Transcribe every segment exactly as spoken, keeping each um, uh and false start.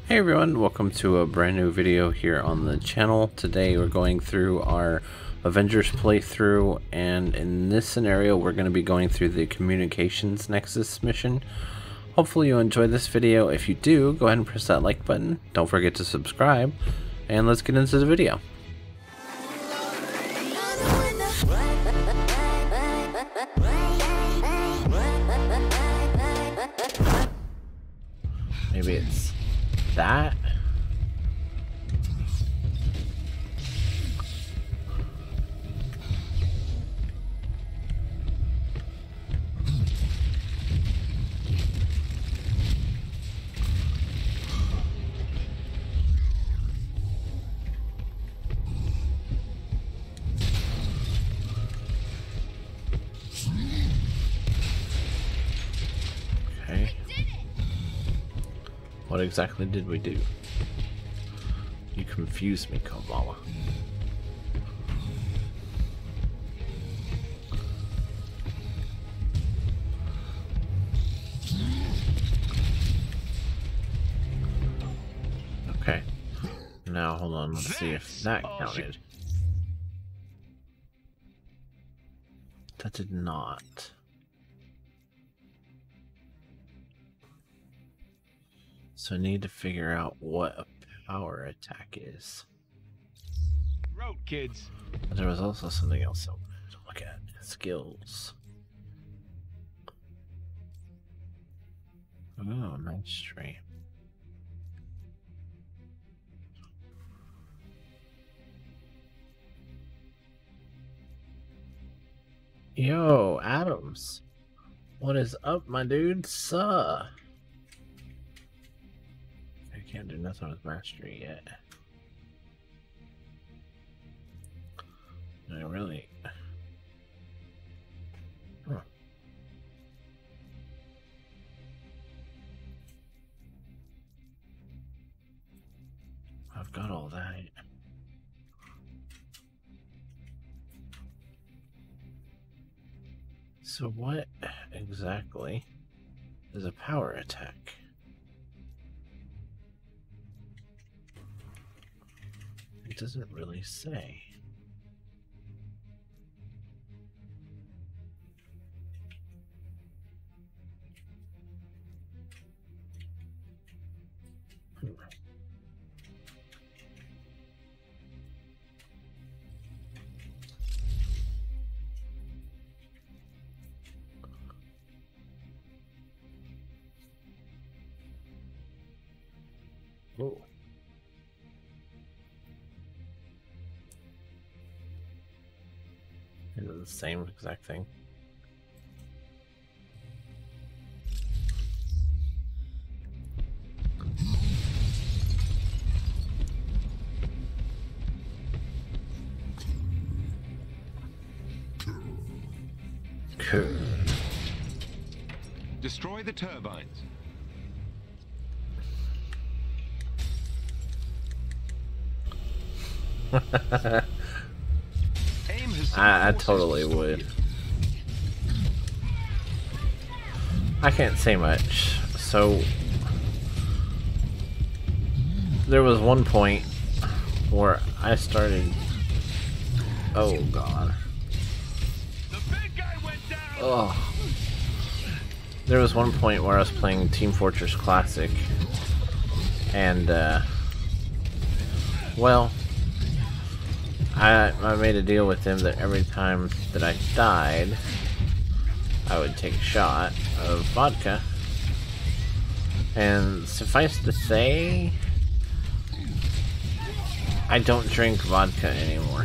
Hey everyone, welcome to a brand new video here on the channel. Today we're going through our Avengers playthrough, and in this scenario we're going to be going through the Communications Nexus mission. Hopefully you enjoyed this video. If you do, go ahead and press that like button. Don't forget to subscribe, and let's get into the video. Maybe it's that. Okay. What exactly did we do? You confused me, Kamala. Okay. Now hold on, let's see if that counted. That did not. So I need to figure out what a power attack is. Road kids. But there was also something else I wanted to look at. Skills. Oh, nice stream. Yo, Adams. What is up, my dude? Suh. I can't do nothing with mastery yet. I really. Huh. I've got all that. So what exactly is a power attack? It doesn't really say. Hmm. Oh. Is it the same exact thing? Cool. Destroy the turbines. Aim has I, I totally would. I can't say much. So there was one point where I started. Oh god. The big guy went down. Oh. There was one point where I was playing Team Fortress Classic, and uh, well, I I made a deal with him that every time that I died, I would take a shot of vodka. And suffice to say, I don't drink vodka anymore.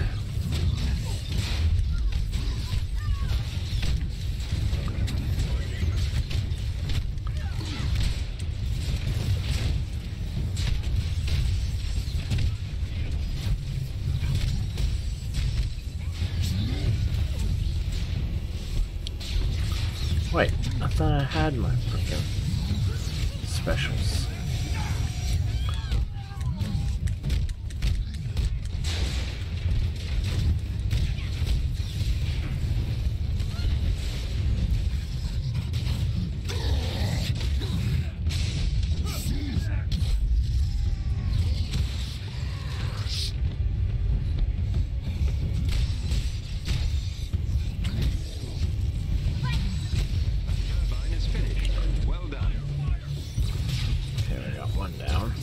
Wait, I thought I had my freaking specials. I got one down.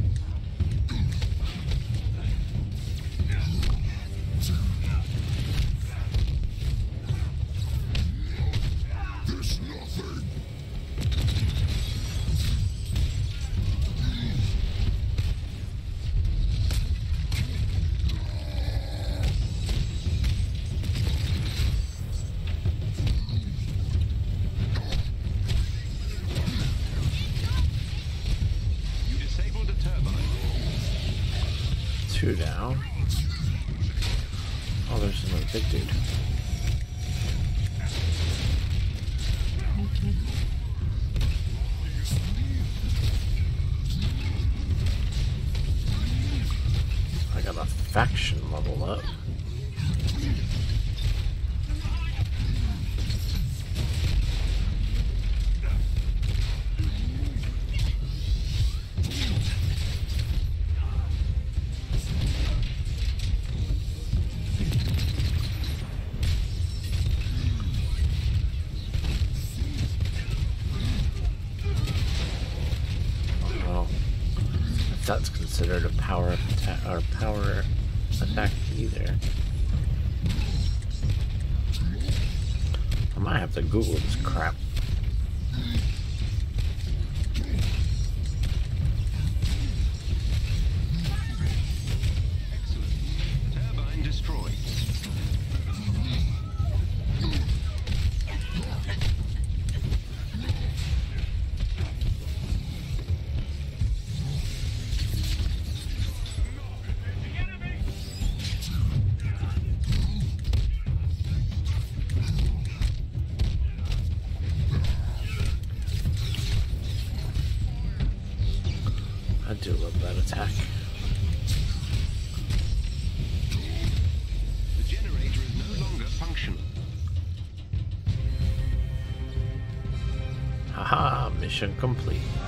Two down. Oh, there's another big dude. I got a faction level up. That's considered a power attack or power attack either. I might have to Google this crap. Turbine destroyed. I do love that attack. The generator is no longer functional. Haha, mission complete.